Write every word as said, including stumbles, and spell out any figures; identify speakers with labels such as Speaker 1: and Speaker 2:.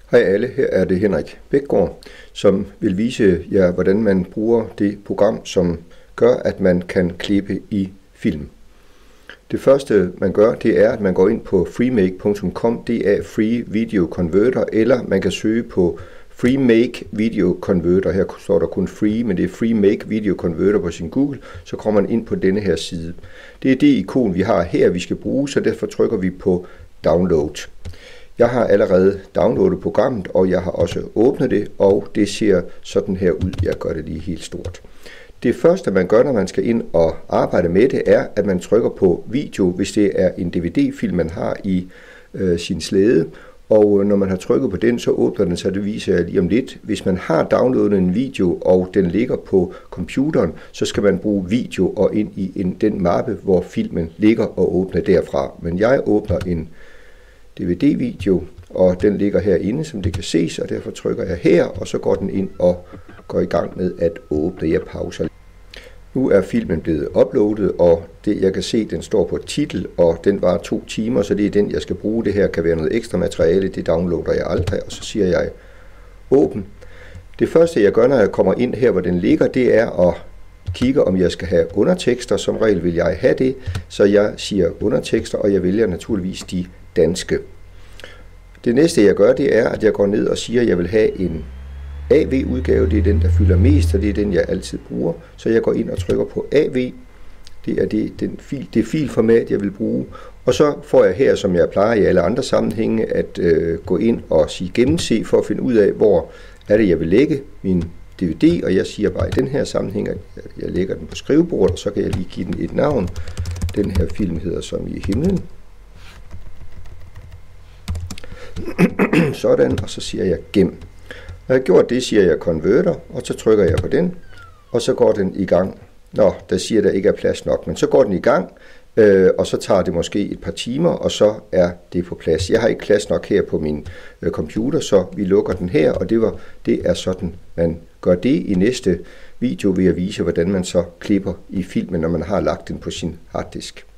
Speaker 1: Hej alle, her er det Henrik Bækgaard, som vil vise jer, hvordan man bruger det program, som gør, at man kan klippe i film. Det første man gør, det er, at man går ind på freemake punktum com, det er Free Video Converter, eller man kan søge på Freemake Video Converter. Her står der kun Free, men det er Freemake Video Converter på sin Google, så kommer man ind på denne her side. Det er det ikon, vi har her, vi skal bruge, så derfor trykker vi på Download. Jeg har allerede downloadet programmet, og jeg har også åbnet det, og det ser sådan her ud. Jeg gør det lige helt stort. Det første, man gør, når man skal ind og arbejde med det, er, at man trykker på video, hvis det er en D V D-film, man har i øh, sin slæde. Og når man har trykket på den, så åbner den, så det viser jeg lige om lidt. Hvis man har downloadet en video, og den ligger på computeren, så skal man bruge video og ind i en, den mappe, hvor filmen ligger, og åbne derfra. Men jeg åbner en D V D-video, og den ligger herinde, som det kan ses, og derfor trykker jeg her, og så går den ind og går i gang med at åbne. Jeg pauser. Nu er filmen blevet uploadet, og det jeg kan se, den står på titel, og den var to timer, så det er den, jeg skal bruge. Det her kan være noget ekstra materiale, det downloader jeg aldrig, og så siger jeg åbn. Det første jeg gør, når jeg kommer ind her, hvor den ligger, det er at kigge, om jeg skal have undertekster. Som regel vil jeg have det, så jeg siger undertekster, og jeg vælger naturligvis de danske. Det næste jeg gør, det er, at jeg går ned og siger, at jeg vil have en A V-udgave. Det er den, der fylder mest, og det er den, jeg altid bruger. Så jeg går ind og trykker på A V. Det er det, den fil, det filformat, jeg vil bruge. Og så får jeg her, som jeg plejer i alle andre sammenhænge, at øh, gå ind og sige gennemse for at finde ud af, hvor er det, jeg vil lægge min D V D. Og jeg siger bare i den her sammenhæng, at jeg lægger den på skrivebordet, og så kan jeg lige give den et navn. Den her film hedder Som i himlen. Sådan, og så siger jeg gem. Når jeg har gjort det, siger jeg converter, og så trykker jeg på den, og så går den i gang. Nå, der siger der ikke er plads nok, men så går den i gang, øh, og så tager det måske et par timer, og så er det på plads. Jeg har ikke plads nok her på min øh, computer, så vi lukker den her, og det, var, det er sådan, man gør det. I næste video vil jeg vise, hvordan man så klipper i filmen, når man har lagt den på sin harddisk.